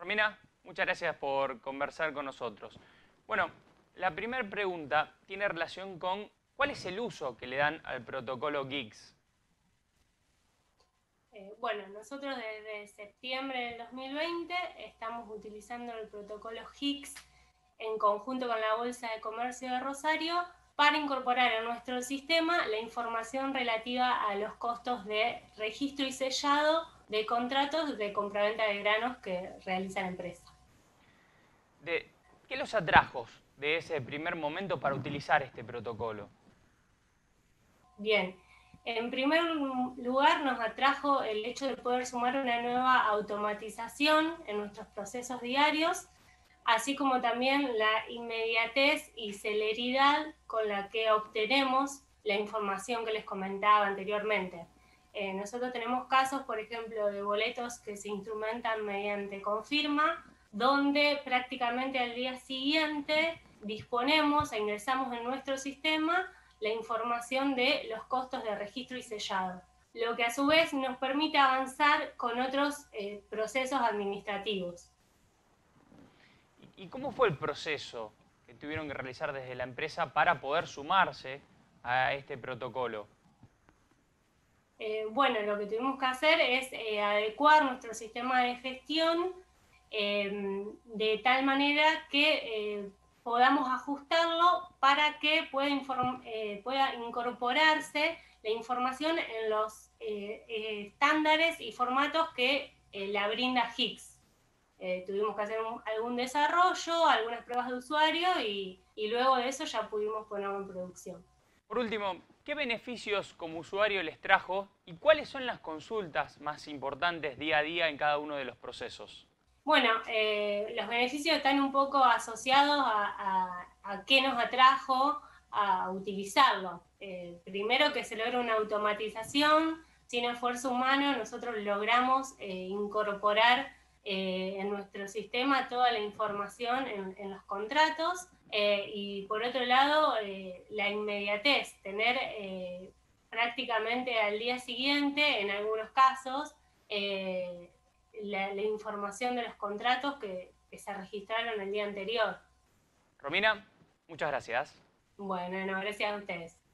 Romina, muchas gracias por conversar con nosotros. Bueno, la primera pregunta tiene relación con ¿cuál es el uso que le dan al protocolo GIGS? Bueno, nosotros desde septiembre del 2020 estamos utilizando el protocolo HICS en conjunto con la Bolsa de Comercio de Rosario para incorporar en nuestro sistema la información relativa a los costos de registro y sellado de contratos de compraventa de granos que realiza la empresa. ¿Qué los atrajo de ese primer momento para utilizar este protocolo? Bien, en primer lugar nos atrajo el hecho de poder sumar una nueva automatización en nuestros procesos diarios, así como también la inmediatez y celeridad con la que obtenemos la información que les comentaba anteriormente. Nosotros tenemos casos, por ejemplo, de boletos que se instrumentan mediante confirma, donde prácticamente al día siguiente disponemos e ingresamos en nuestro sistema la información de los costos de registro y sellado, lo que a su vez nos permite avanzar con otros procesos administrativos. ¿Y cómo fue el proceso que tuvieron que realizar desde la empresa para poder sumarse a este protocolo? Bueno, lo que tuvimos que hacer es adecuar nuestro sistema de gestión de tal manera que podamos ajustarlo para que pueda incorporarse la información en los estándares y formatos que la brinda HICS. Tuvimos que hacer algún desarrollo, algunas pruebas de usuario y luego de eso ya pudimos ponerlo en producción. Por último, ¿qué beneficios como usuario les trajo y cuáles son las consultas más importantes día a día en cada uno de los procesos? Bueno, los beneficios están un poco asociados a qué nos atrajo a utilizarlo. Primero que se logra una automatización, sin esfuerzo humano nosotros logramos incorporar en nuestro sistema toda la información en los contratos y por otro lado la inmediatez, tener prácticamente al día siguiente en algunos casos la información de los contratos que se registraron el día anterior. Romina, muchas gracias. Bueno, no, gracias a ustedes.